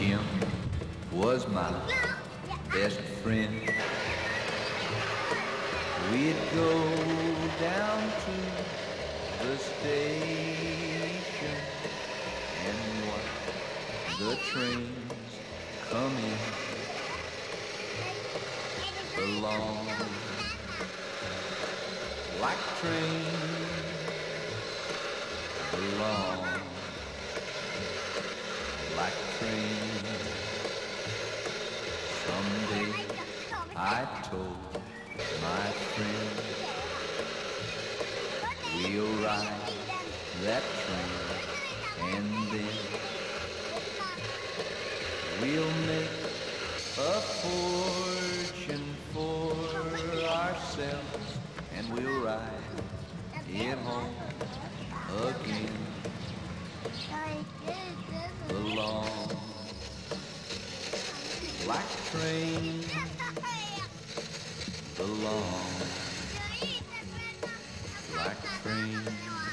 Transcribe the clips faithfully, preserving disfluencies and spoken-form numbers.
Jim was my best friend. We'd go down to the station and watch the trains come in. The long black train, the long black train. Someday I told my friend, we'll ride that train and then we'll make a fortune for ourselves and we'll ride it home again. The long black train, the long black train.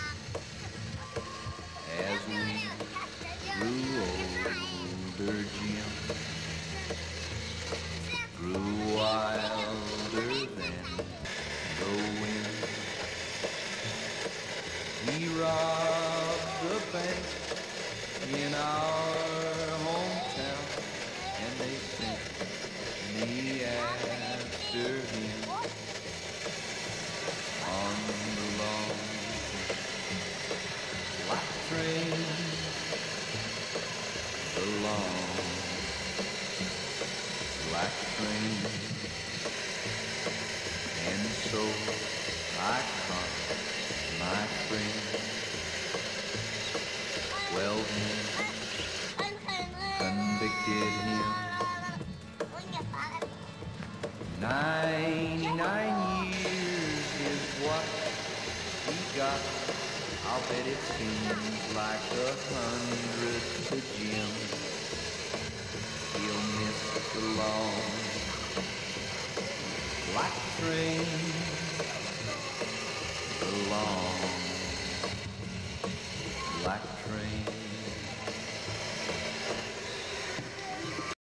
As we grew older, Jim grew wilder than the wind. He robbed the bank in our hometown and they sent me after him on the long black train, the long black train. And so I caught my friend, twelve men convicted him, ninety-nine years is what he got. I'll bet it seems like a hundred to Jim. He'll miss the long black train,